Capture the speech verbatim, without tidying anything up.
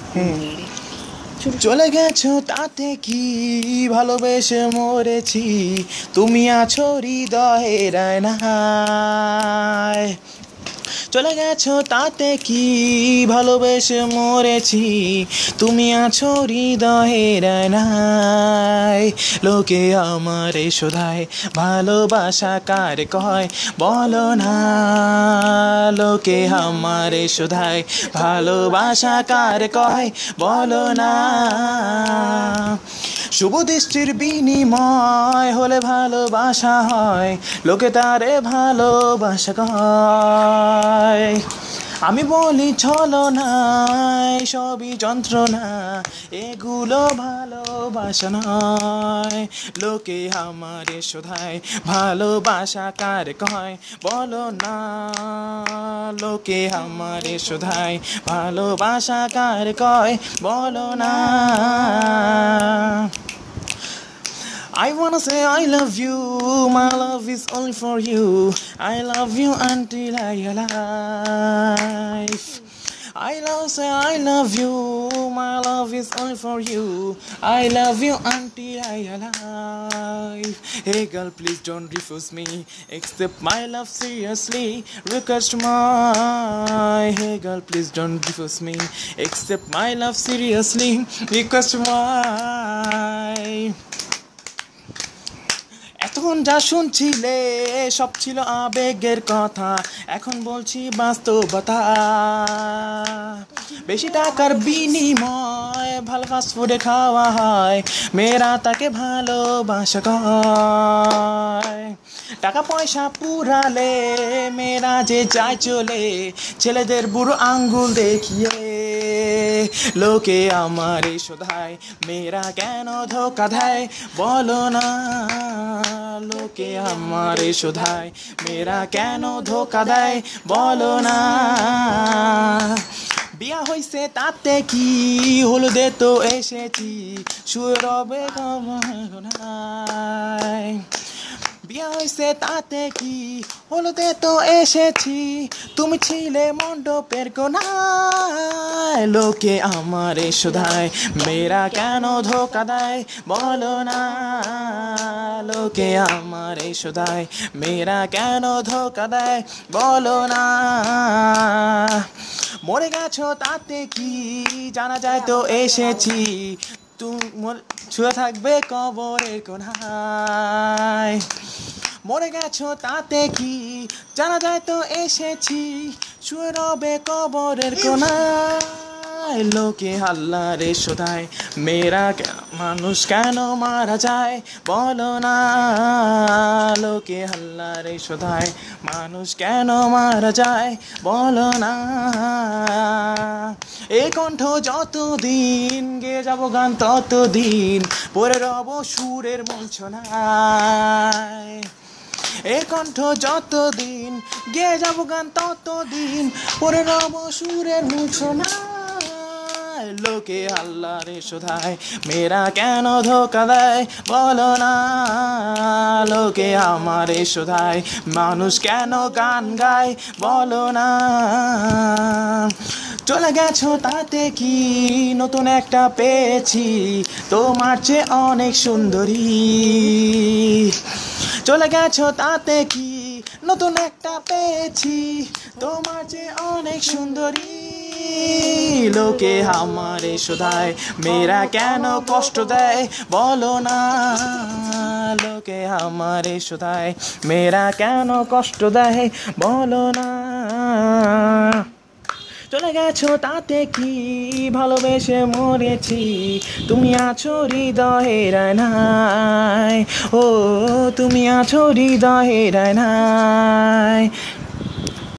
চলে গেছো তাতে কি, ভালোবেসে মরেছি, তুমি আছো হৃদয়ের আয়নায়। চলে গেছো তাতে কি, ভালোবেসে মরেছি, তুমি আছো হৃদয়ের আয়নায়। লোকে আমারে শোধায় ভালোবাসা কার কয়, বলো না। লোকে আমারে শোধায় ভালোবাসা কার কয়, বলো না। শুভ দৃষ্টির বিনিময় হলে ভালোবাসা হয়, লোকে তারে ভালোবাসা কয়। আমি বলি ছলনায় সবই যন্ত্রণা, এগুলো ভালোবাসা নয়। লোকে আমারে শোধায় ভালোবাসা কার কয়, বলো না। লোকে আমারে শোধায় ভালোবাসা কার কয়, বলো না। I wanna say I love you, my love is only for you. I love you until I alive. I love say I love you, my love is only for you. I love you until I alive. Hey girl, please don't refuse me, accept my love seriously. Request my, hey girl, please don't refuse me, accept my love seriously. Request my। এতক্ষণ যা শুনছিলে সব ছিল আবেগের কথা, এখন বলছি বাস্তবতা। বেশি টাকার বিনিময় ভালো ফাস্ট ফুডে খাওয়া হয়, মেয়েরা তাকে ভালোবাসা কয়। টাকা পয়সা পুরালে মেয়েরা যে যায় চলে, ছেলেদের বুড়ো আঙ্গুল দেখিয়ে। লোকে আমারে শোধায় মেয়েরা কেন ধোকা দেয়, বলো না। লোকে আমারে শোধায় মেয়েরা কেন ধোকা দেয়, বলো না। বিয়া হইছে তাতে কি, হলুদে তো এসেছি, শুয়ে রবে কবনায়। বিয়া হইছে তাতে কি, হলুদে তো এসেছি, তুমি ছিলে মণ্ডপের কোনায়। লোকে আমারে শোধায় মেয়েরা কেন ধোকা দেয়, বলো না। লোকে আমারে শোধায় মেয়েরা কেন ধোকা দেয়, বলো না। মরে গেছো তাতে কি, জানা যায় তো এসেছি, তুমি শুয়ে থাকবে কবরের কোনায়। মরে গেছো তাতে কি, জানা যায় তো এসেছি, শুয়ে রবে কবরের কোনায়। লোকে আল্লাহরে শোধায় মেয়েরা মানুষ কেন মারা যায়, বলো না। লোকে আল্লাহরে শোধায় মানুষ কেন মারা যায়, বলো না। এই কণ্ঠ যতদিন গেয়ে যাবো গান ততদিন, পরে রব সুরের মূর্ছনায়। এই কণ্ঠ যতদিন গেয়ে যাবো গান ততদিন, পরে রব সুরের মূর্ছনায়। লোকে আল্লাহরে শোধায় মেয়েরা কেন ধোকা দেয়, বলো না। লোকে আমারে শোধায় মানুষ কেন গান গায়, বলো না। চলে গেছো তাতে কি, নতুন একটা পেয়েছি, তোমার চেয়ে অনেক সুন্দরী। চলে গেছো তাতে কি, নতুন একটা পেয়েছি, তোমার চেয়ে অনেক সুন্দরী। লোকে আমারে শোধায় মেয়েরা কেন কষ্ট দেয়, বলো না। লোকে আমারে শোধায় মেয়েরা কেন কষ্ট দেয়, বলো না। চলে গেছো তাতে কি, ভালোবেসে মরেছি, তুমি আছো হৃদয়ের আয়নায়। ও তুমি আছো হৃদয়ের আয়নায়।